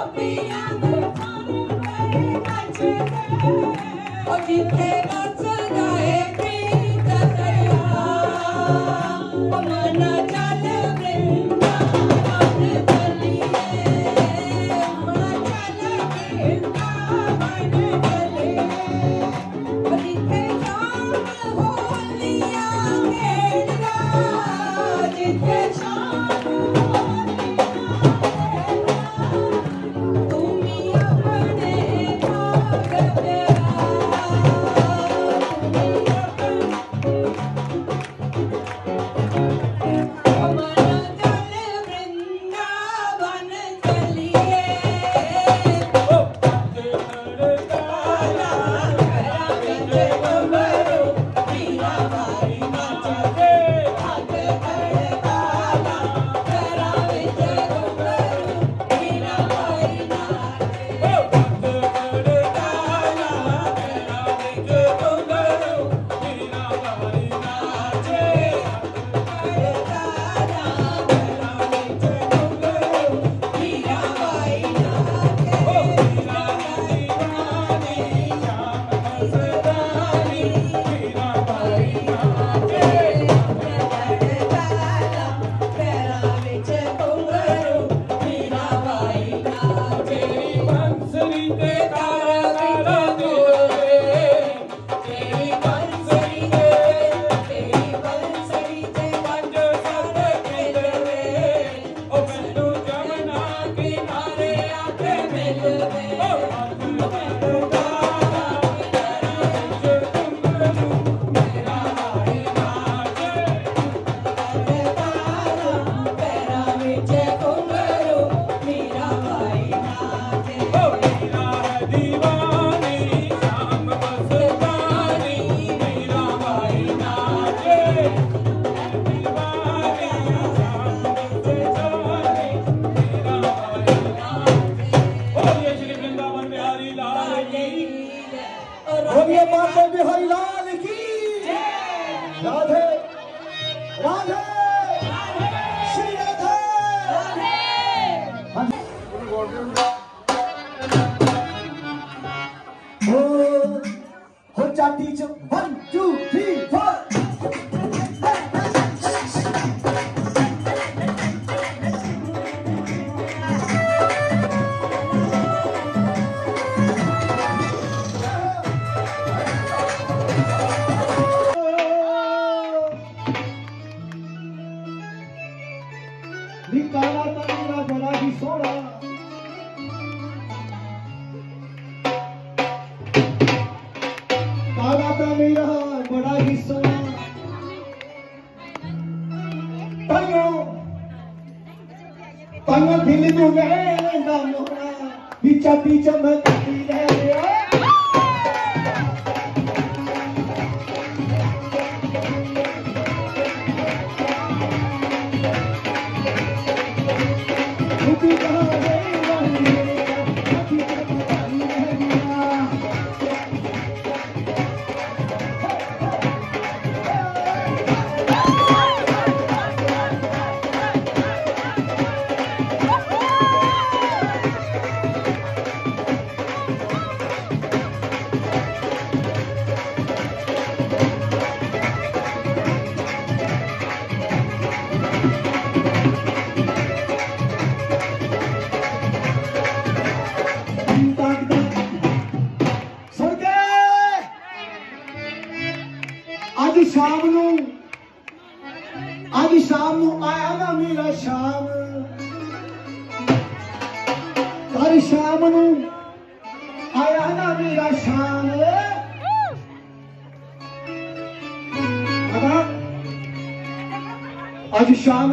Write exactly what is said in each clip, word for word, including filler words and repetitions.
आज शाम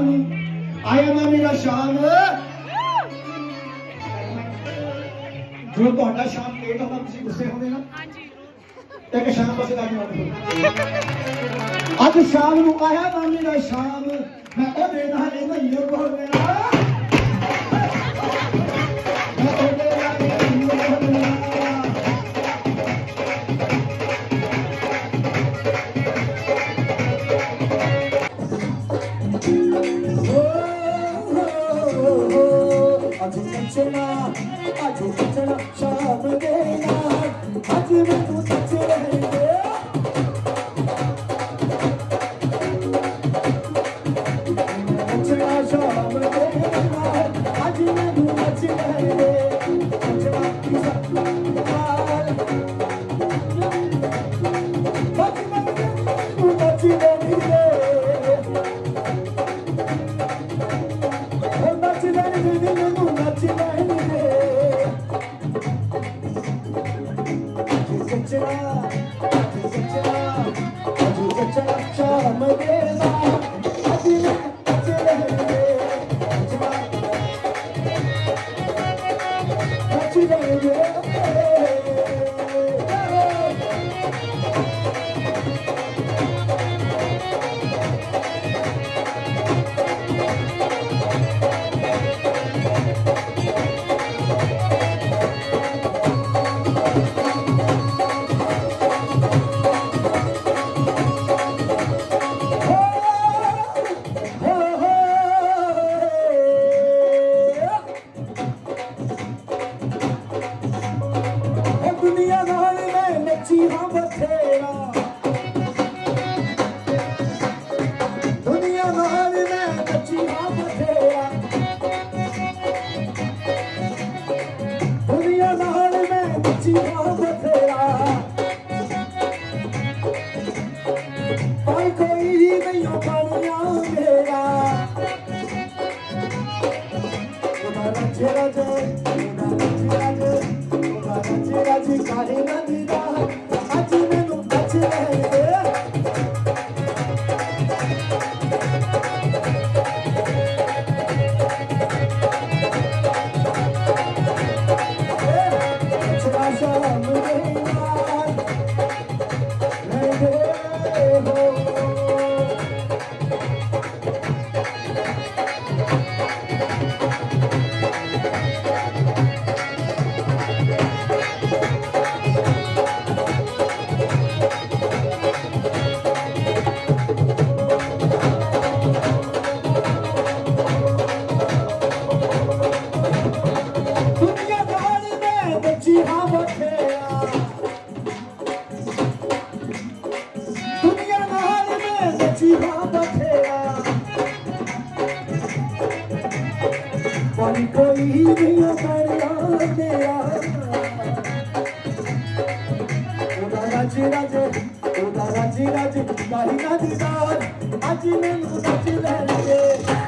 आया ना मेरा शाम जो तो शाम लेट होगा किसी गुस्से होने ना ते शाम बस आज शाम को आया ना मेरा शाम मैं ओ देना है नहीं बोल मेरा Tonight आज सजना शाम दे नाल आज मैनू सच लेंदे सजना शाम दे नाल आज मैनू सच लेंदे सजना नाल आज मैनू सच लेंदे ओ नच लेंदे मैनू नच लेंदे सजना सजना आज सजना शाम दे नाल आज मैनू सच लेंदे सजना सच लेंदे दुनिया नाल मैं नची हाँ बथेरा दुनिया नाल मैं नची हाँ बथेरा दुनिया नाल मैं नची हाँ बथेरा भाई कोई नहीं बनिया मेरा राजे राजे राजे राजे राजे काहे ना दीदा आज मैनू सच लेंदे सजना शाम दे नाल लेंदे हो दुनिया नाल मैं नची हाँ बथेरा दुनिया नाल मैं नची हाँ बथेरा पर कोई नहीं बनिया मेरा ओदा राजे राजे ओदा राजे राजे काहे ना दीदार आज मैनू सच लेंदे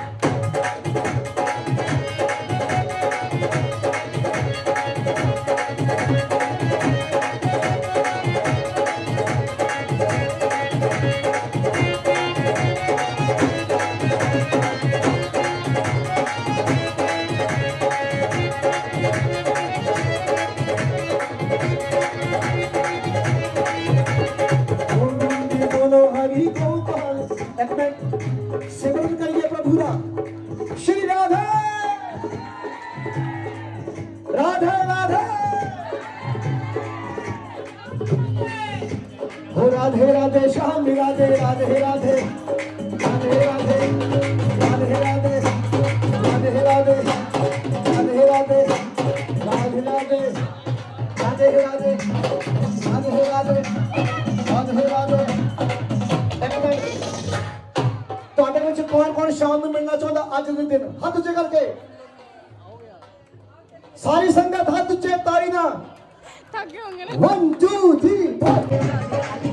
बोलो हरि गोपाल एक मिनट सिमरन करिए प्रभु दा श्री राधे राधे राधे हो राधे राधे श्याम राधे राधे राधे राधे राधे राधे राधे राधे राधे राधे राधे राधे राधे राधे राधे राधे राधे राधे राधे ਤੁਹਾਡੇ ਵਿੱਚ ਕੌਣ ਕੌਣ ਸ਼ਾਮ ਨੂੰ ਮਿਲਣਾ ਚਾਹੁੰਦਾ ਅੱਜ ਦੇ ਦਿਨ ਹੱਥ ਉੱਚੇ ਕਰਕੇ ਸਾਰੀ ਸੰਗਤ ਹੱਥ ਉੱਚੇ ਤਾੜੀ ਨਾਲ ਥੱਕੇ ਹੋਣਗੇ ਨਾ one two three